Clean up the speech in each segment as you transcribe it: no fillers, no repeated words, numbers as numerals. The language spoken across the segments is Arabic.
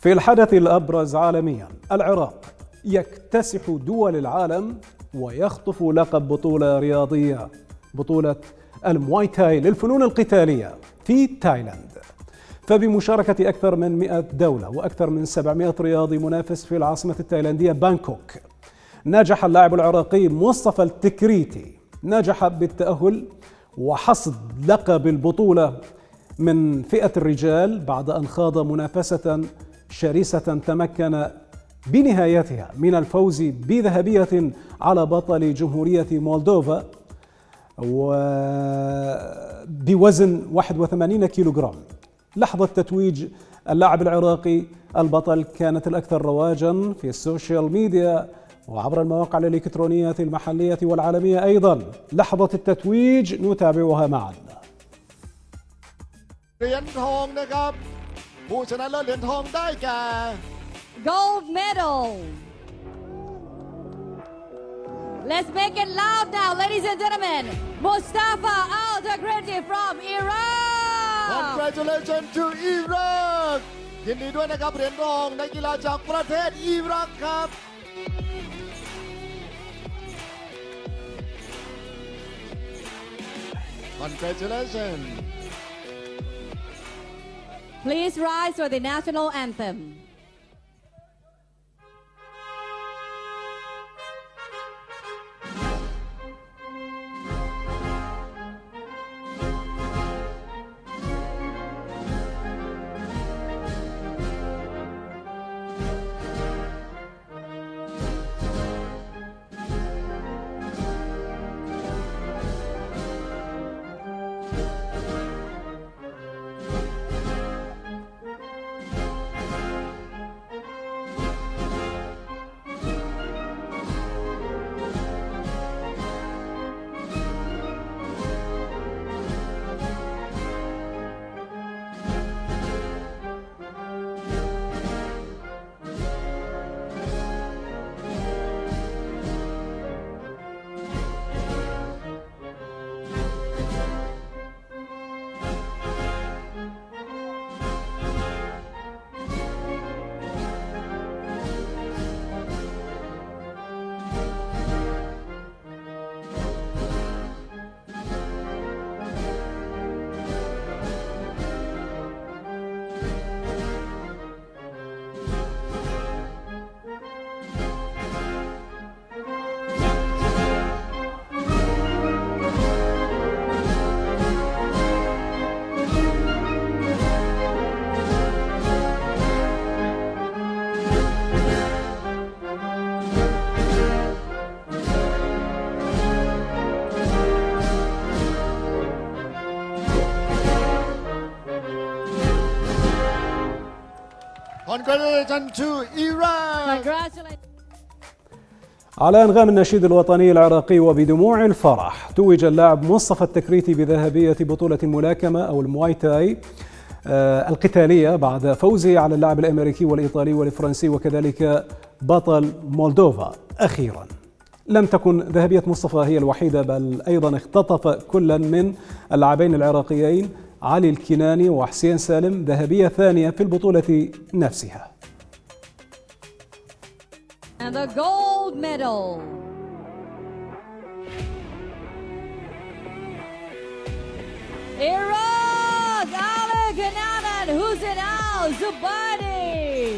في الحدث الأبرز عالميا، العراق يكتسح دول العالم ويخطف لقب بطولة رياضية، بطولة المواي تاي للفنون القتالية في تايلاند. فبمشاركة أكثر من 100 دولة وأكثر من 700 رياضي منافس في العاصمة التايلاندية بانكوك، نجح اللاعب العراقي مصطفى التكريتي بالتأهل وحصد لقب البطولة من فئة الرجال بعد أن خاض منافسة شرسة تمكن بنهايتها من الفوز بذهبية على بطل جمهورية مولدوفا بوزن 81 كيلوغرام. لحظة تتويج اللاعب العراقي البطل كانت الأكثر رواجا في السوشيال ميديا وعبر المواقع الإلكترونية المحلية والعالمية أيضا. لحظة التتويج نتابعها معا. เหรียญทองนะครับผู้ชนะเลิศเหรียญทองได้แก่ Gold medal. Let's make it loud now, ladies and gentlemen. Mustafa Al-Takriti from Iraq. Congratulations to Iraq ยินดีด้วยนะครับเหรียญทองนักกีฬาจากประเทศอิรักครับ Congratulations. Please rise for the national anthem. Congratulations to Iraq. Congratulations. على أنغام النشيد الوطني العراقي وبدموع الفرح، توج اللاعب مصطفى التكريتي بذهبية بطولة الملاكمة أو المواي تاي القتالية بعد فوزه على اللاعب الأمريكي والإيطالي والفرنسي وكذلك بطل مولدوفا. أخيرا لم تكن ذهبية مصطفى هي الوحيدة، بل أيضا اختطف كل من اللاعبين العراقيين علي الكناني وحسين سالم ذهبية ثانية في البطولة نفسها. And the gold medal. Iraq, Ali Kananan, Hussein Al-Zubadi.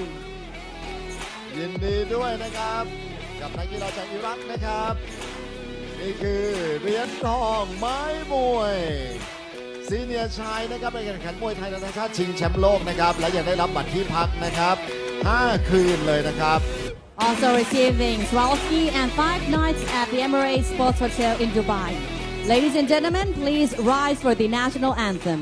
ยินดีด้วยนะครับกับนักกีฬาจากอิรักนะครับนี่คือเหรียญทองไม้มวยซีเนียร์ชายนะครับในการแข่งขันมวยไทยนานาชาติชิงแชมป์โลกนะครับและยังได้รับบัตรที่พักนะครับ5 คืนเลยนะครับ Also receiving 12 ski and 5 nights at the Emirates Sports Hotel in Dubai. Ladies and gentlemen, please rise for the national anthem.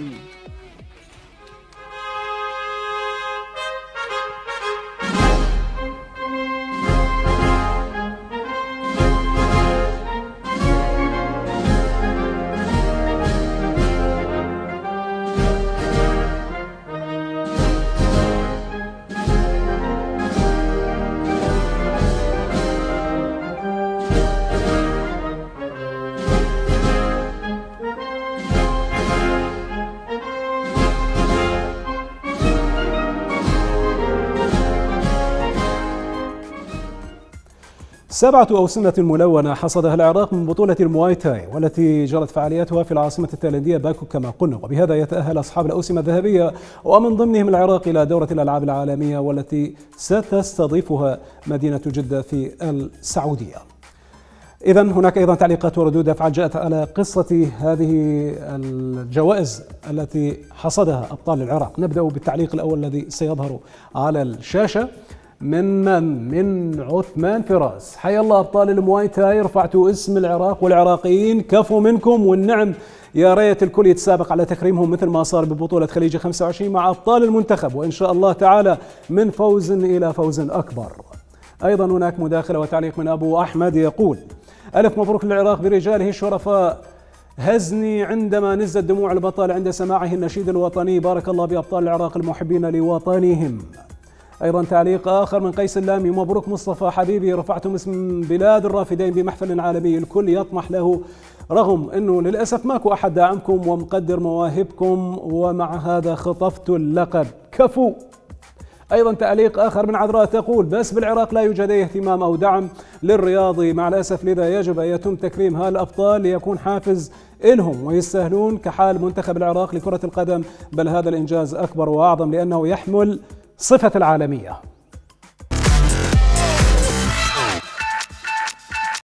7 أوسمة ملونة حصدها العراق من بطولة المواي تاي والتي جرت فعالياتها في العاصمة التايلاندية باكو كما قلنا، وبهذا يتأهل أصحاب الأوسمة الذهبية ومن ضمنهم العراق إلى دورة الألعاب العالمية والتي ستستضيفها مدينة جدة في السعودية. إذن هناك أيضا تعليقات وردود أفعال جاءت على قصة هذه الجوائز التي حصدها أبطال العراق. نبدأ بالتعليق الأول الذي سيظهر على الشاشة من عثمان فراس. حيا الله أبطال المواي تاي، رفعتوا اسم العراق والعراقيين، كفو منكم، والنعم يا ريت الكل يتسابق على تكريمهم مثل ما صار ببطولة خليج 25 مع أبطال المنتخب، وإن شاء الله تعالى من فوز إلى فوز أكبر. أيضا هناك مداخلة وتعليق من أبو أحمد يقول: ألف مبروك للعراق برجاله الشرفاء، هزني عندما نزت دموع البطل عند سماعه النشيد الوطني، بارك الله بأبطال العراق المحبين لوطنهم. أيضا تعليق آخر من قيس اللامي: مبروك مصطفى حبيبي، رفعتم اسم بلاد الرافدين بمحفل عالمي الكل يطمح له، رغم أنه للأسف ماكو أحد داعمكم ومقدر مواهبكم، ومع هذا خطفتوا اللقب، كفو. أيضا تعليق آخر من عذراء تقول: بس بالعراق لا يوجد أي اهتمام أو دعم للرياضي مع الأسف، لذا يجب أن يتم تكريم هالأبطال ليكون حافز إلهم ويستاهلون كحال منتخب العراق لكرة القدم، بل هذا الإنجاز أكبر وأعظم لأنه يحمل صفة العالمية.